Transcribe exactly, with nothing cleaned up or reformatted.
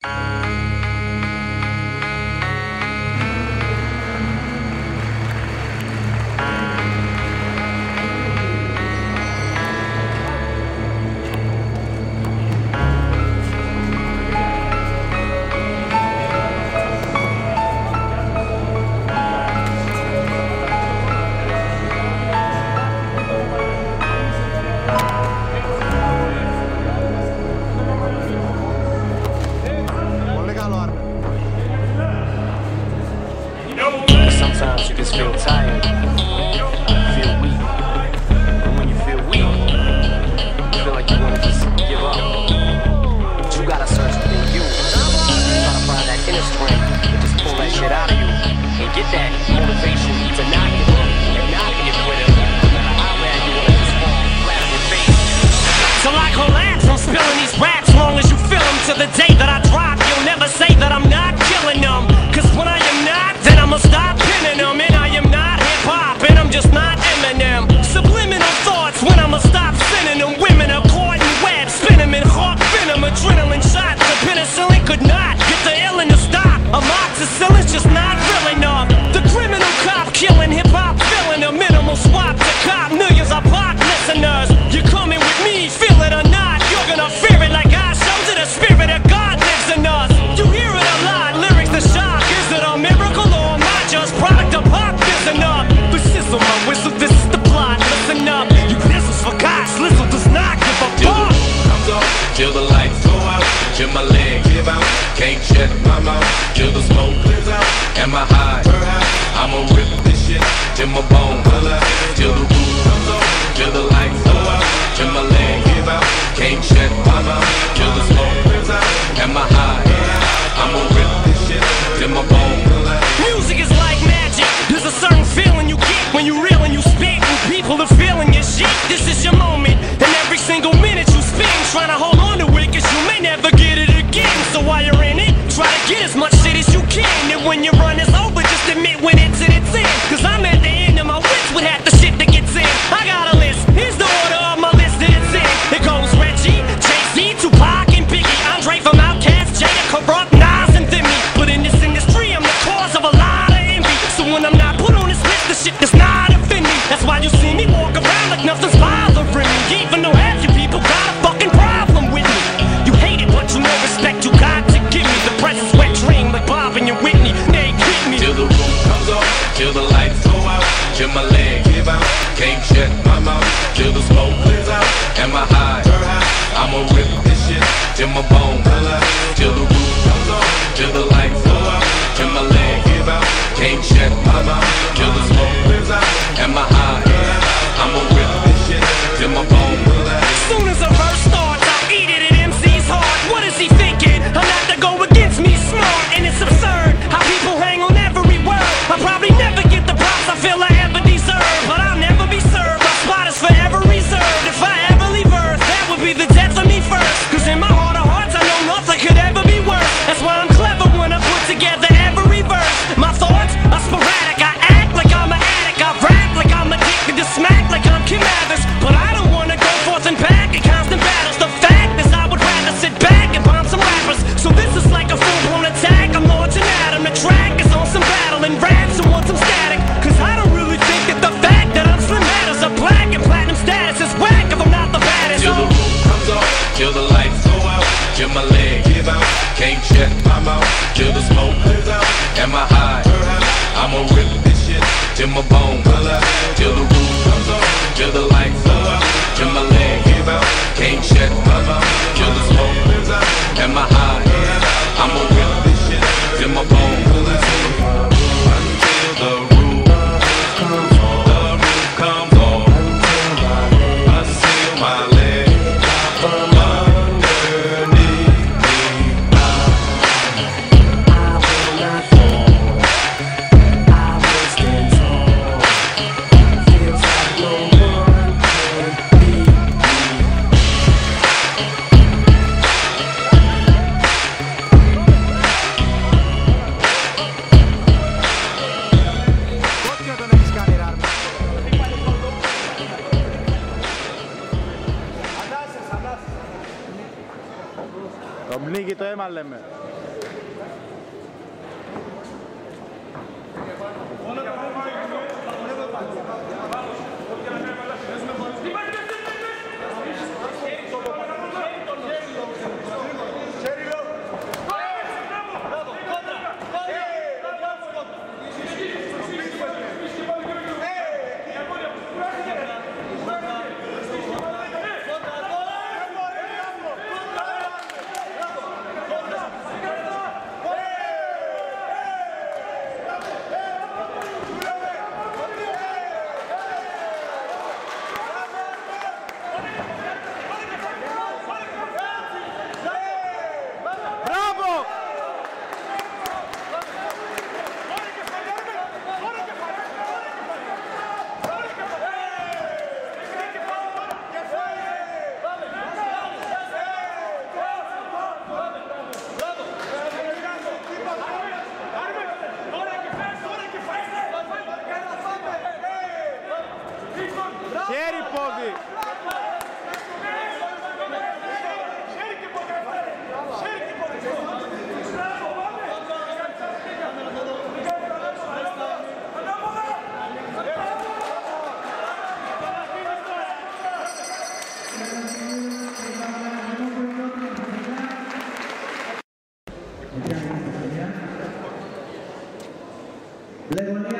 Sometimes you just feel tired, feel weak. And when you feel weak, you feel like you want to just give up. But you gotta search within you. Try to find that inner strength and just pull that shit out of you and get that motivation to not give up and not be a quitter. No matter how bad you want to just fall flat on your face. Till I collapse, I'm spilling these raps. Long as you feel them, to the day that I drop, you'll never say that I'm not killing them. Cause when I am not, then I'ma stop pinning them. And I am not hip-hop, and I'm just not Eminem. Subliminal thoughts when I'ma stop sending them. Women are caught in webs, spin them in hawk venom. Adrenaline shots, the penicillin could not get the illin to stop. Amoxicillin's just not real enough. The criminal cop killing hip-hop, filling a minimal swap to cop millions of pop listeners. You're coming with me, feel it or not, you're gonna fear it like I showed you. The spirit of God lives in us. You hear it a lot, lyrics to shock. Is it a miracle or am I just product of pop? Listen up, the sizzle, my whistle, this is the plot. Listen up, you pistols for God, Slizzle does not give a fuck. Comes on, till the lights go out, till my legs give out, can't shut my mouth, till the smoke clears out. Am I high? I'ma rip this shit till my bone, till the roof comes on, till the lights go out, till my legs give out, can't shut my mouth, till the smoke clears out. Am I high? I'ma rip this shit till my bone. Music is like magic. There's a certain feeling you get when you reel and you spit, and people are feeling your shit. This is your moment, and every single minute you spend trying to hold on to it, cause you may never get it again. So while you're in it, try to get as much shit as you can. And when your run is over, just admit when it's in its end. Cause I'm at the end of my wits with half the shit that gets in. I got a list, here's the order of my list that it's in. It goes Reggie, Jay-Z, Tupac, and Biggie, Andre from Outkast, Jada, Corrupt, Nas, and Demi. But in this industry, I'm the cause of a lot of envy. So when I'm not put on this list, the shit does not offend me. That's why you see me walk around like nothing's bothering me. Even though half you people got a fucking problem with me. You hate it, but you know respect you got to give me. The presence wet dream like Bob and your Whitney. They get me. Till the roof comes on, till the lights go out, till my legs give out, can't shut my mouth, till the smoke clears out. Am I high? I'ma rip this shit till my bone, till the roof comes on, till the lights go out, till my legs give out, can't shut my mouth, till the smoke clears out. Am I high? I'ma rip this shit till my bone. As soon as a verse starts, I'll eat it at M C's heart. What is he thinking? I'm not to go against me, smart, and it's absurd how people hang on every word. I'll probably never get the props I feel I ever deserve, but I'll never be served. My spot is forever reserved. If I ever leave Earth, that would be the death of me first. Cause in my heart of hearts, I know nothing could ever be worse. That's why I'm clever when I put together every verse. My thoughts are sporadic. I act like I'm an addict. I rap like I'm addicted to smack like I'm Kim Mathers. But I don't wanna go forth and back in constant battles. The fact is I would rather sit back and bomb some rappers. So this is like a full-blown attack. I'm launching at 'em. The track is on some battle and raps and want some static. Cause I don't really think that the fact that I'm Slim matters. A black and platinum status is whack if I'm not the baddest. Till the roof comes on, till the lights go out, till my legs give out, can't shut my mouth, till the smoke clears out. Am I high? I'ma rip this shit till my bone, till the roof comes on, till the lights go out, till my legs give out, can't shut my mouth, till the smoke clears out. Am I high? I'ma rip this shit till my bone, until the roof comes on, the roof comes on, until my legs underneath me. Το μπνίκι το έμαλε με. Χέρι, πόδι. Λέγω